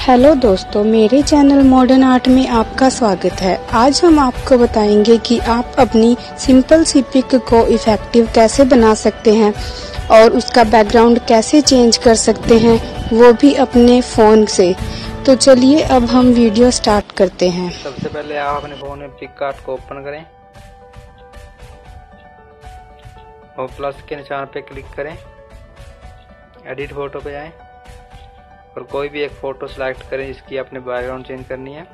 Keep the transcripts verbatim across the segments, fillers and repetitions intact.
Hello दोस्तों, मेरे channel modern art में आपका स्वागत है। आज हम आपको बताएंगे कि आप अपनी सिंपल सी पिक को इफेक्टिव कैसे बना सकते हैं और उसका बैकग्राउंड कैसे चेंज कर सकते हैं, वो भी अपने फ़ोन से। तो चलिए अब हम वीडियो स्टार्ट करते हैं। सबसे पहले आप अपने फ़ोन में पिकआर्ट को ओपन करें और प्लस के निशान पे क्लिक करें, एडिट फोटो पे जाएं और कोई भी एक फ़ोटो सेलेक्ट करें जिसकी आपने बैकग्राउंड चेंज करनी है।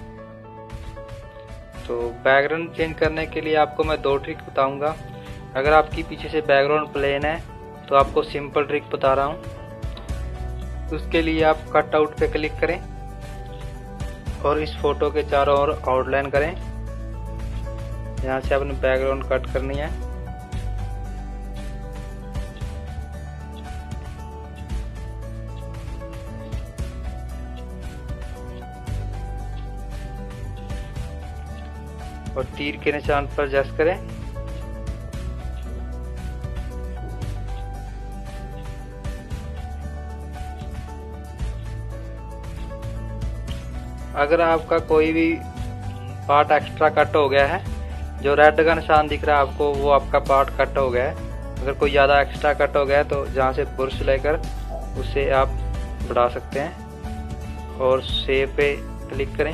तो बैकग्राउंड चेंज करने के लिए आपको मैं दो ट्रिक बताऊंगा। अगर आपकी पीछे से बैकग्राउंड प्लेन है तो आपको सिंपल ट्रिक बता रहा हूं। उसके लिए आप कट आउट पे क्लिक करें और इस फोटो के चारों ओर आउटलाइन करें। यहाँ से आपने बैकग्राउंड कट करनी है। और तीर के निशान पर जस्ट करें। अगर आपका कोई भी पार्ट एक्स्ट्रा कट हो गया है, जो रेड का निशान दिख रहा है आपको, वो आपका पार्ट कट हो गया है। अगर कोई ज़्यादा एक्स्ट्रा कट हो गया है तो जहाँ से ब्रश लेकर उसे आप बढ़ा सकते हैं और सेव पे क्लिक करें।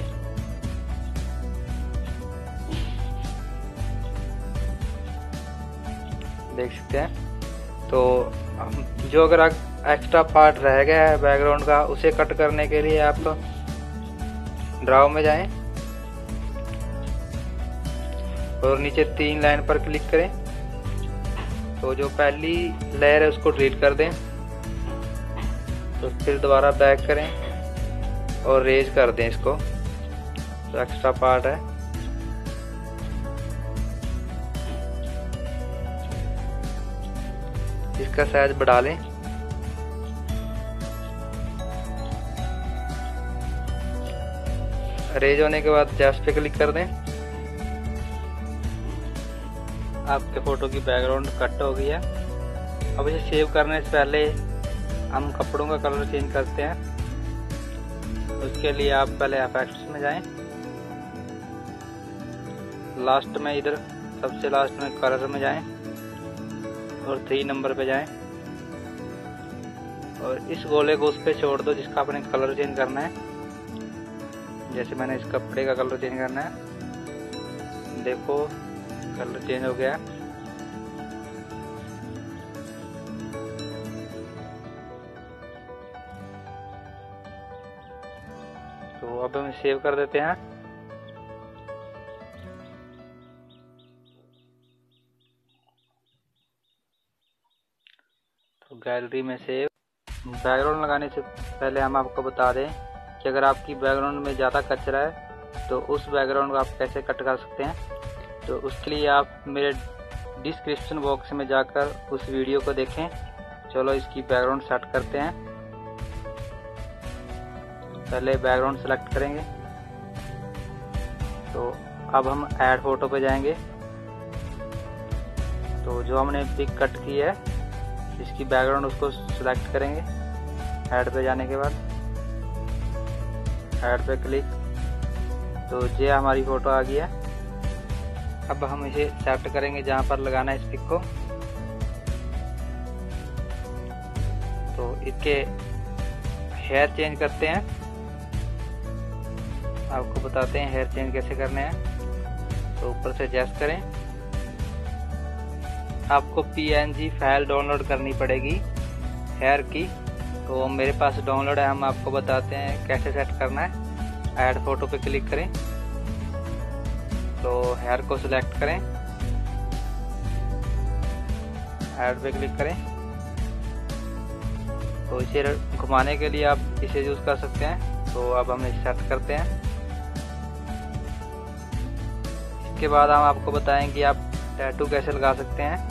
देख सकते हैं। तो जो अगर एक्स्ट्रा पार्ट रह गया है बैकग्राउंड का, उसे कट करने के लिए आप ड्रॉ में जाएं और नीचे तीन लाइन पर क्लिक करें। तो जो पहली लेयर है उसको डिलीट कर दें। तो फिर दोबारा बैक करें और रेज कर दें इसको, जो एक्स्ट्रा पार्ट है। इसका साइज बढ़ा लें। रेज होने के बाद जस्ट पे क्लिक कर दें। आपके फोटो की बैकग्राउंड कट हो गई है। अब इसे सेव करने से पहले हम कपड़ों का कलर चेंज करते हैं। उसके लिए आप पहले इफेक्ट्स में जाएं, लास्ट में इधर सबसे लास्ट में कलर में जाएं और थ्री नंबर पे जाएं और इस गोले को उस पे छोड़ दो जिसका आपने कलर चेंज करना है। जैसे मैंने इस कपड़े का कलर चेंज करना है, देखो कलर चेंज हो गया। तो अब हम सेव कर देते हैं। तो गैलरी में सेव। बैकग्राउंड लगाने से पहले हम आपको बता दें कि अगर आपकी बैकग्राउंड में ज़्यादा कचरा है तो उस बैकग्राउंड को आप कैसे कट कर सकते हैं। तो उसके लिए आप मेरे डिस्क्रिप्शन बॉक्स में जाकर उस वीडियो को देखें। चलो इसकी बैकग्राउंड सेट करते हैं। पहले बैकग्राउंड सेलेक्ट करेंगे। तो अब हम ऐड फोटो पे जाएंगे। तो जो हमने पिक कट की है इसकी बैकग्राउंड उसको सिलेक्ट करेंगे। ऐड पे जाने के बाद ऐड पे क्लिक। तो ये हमारी फोटो आ गई है। अब हम इसे सेट करेंगे जहां पर लगाना है इस पिक को। तो इसके हेयर चेंज करते हैं। आपको बताते हैं हेयर चेंज कैसे करने हैं। तो ऊपर से एडजस्ट करें। आपको पीएनजी फाइल डाउनलोड करनी पड़ेगी हेयर की। तो मेरे पास डाउनलोड है, हम आपको बताते हैं कैसे सेट करना है। ऐड फोटो पे क्लिक करें। तो हेयर को सिलेक्ट करें, ऐड पे क्लिक करें। तो इसे घुमाने के लिए आप इसे यूज कर सकते हैं। तो अब हम इसे सेट करते हैं। इसके बाद हम आपको बताएंगे आप टैटू कैसे लगा सकते हैं।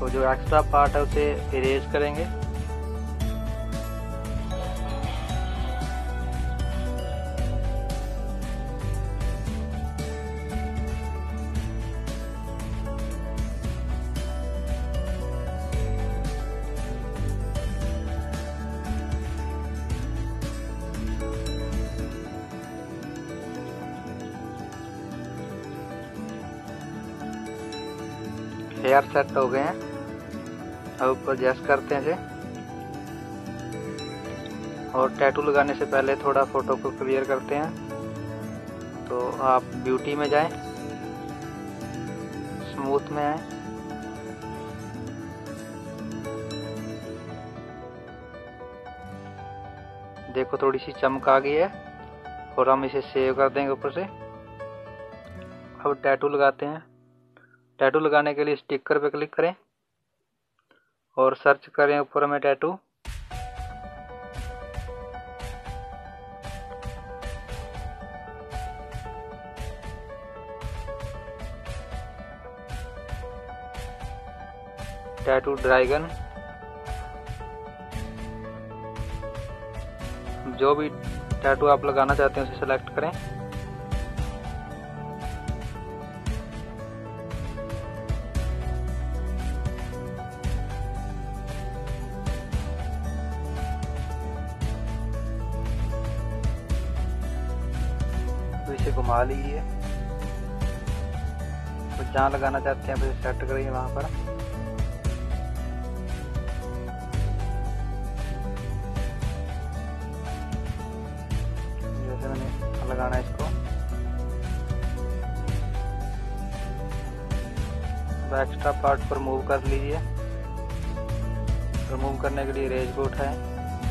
तो जो एक्स्ट्रा पार्ट है उसे इरेज करेंगे। हेयर सेट हो गए हैं। अब ऊपर एडजस्ट करते हैं इसे, और टैटू लगाने से पहले थोड़ा फोटो को क्लियर करते हैं। तो आप ब्यूटी में जाएं, स्मूथ में आए, देखो थोड़ी सी चमक आ गई है, और हम इसे सेव कर देंगे ऊपर से। अब टैटू लगाते हैं। टैटू लगाने के लिए स्टिकर पे क्लिक करें और सर्च करें ऊपर में टैटू। टैटू ड्रैगन, जो भी टैटू आप लगाना चाहते हैं उसे सेलेक्ट करें। तो इसे घुमा लीजिए, तो जहाँ लगाना चाहते हैं उसे सेट करिए वहाँ पर। जैसे मैंने लगाना है इसको, तो एक्स्ट्रा पार्ट पर मूव कर लीजिए। रिमूव करने के लिए इरेज को उठाएं,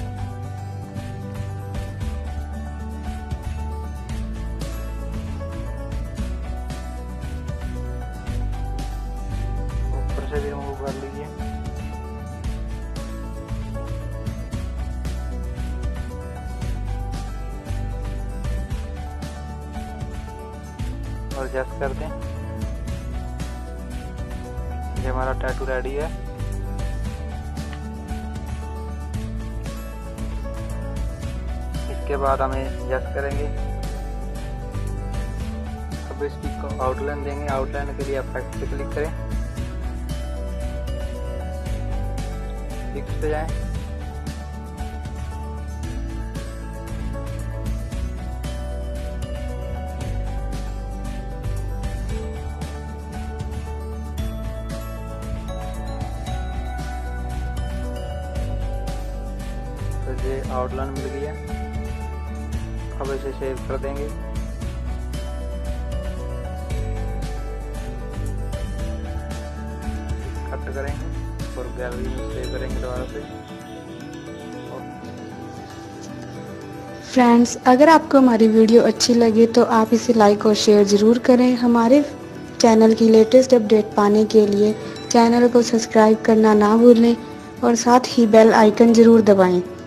से भी रिमूव कर लीजिए। और एडजस्ट कर दें। ये हमारा टैटू रेडी है। इसके बाद हमें एडजस्ट करेंगे। अब इसकी आउटलाइन देंगे। आउटलाइन के लिए इफेक्ट पे क्लिक करें, फिक्स पे जाएं, तो ये आउटलाइन मिल गई है। अब इसे सेव कर देंगे। कट करेंगे और गैलरी में सेव करेंगे दोबारा से। फ्रेंड्स, अगर आपको हमारी वीडियो अच्छी लगे तो आप इसे लाइक और शेयर ज़रूर करें। हमारे चैनल की लेटेस्ट अपडेट पाने के लिए चैनल को सब्सक्राइब करना ना भूलें और साथ ही बेल आइकन ज़रूर दबाएं।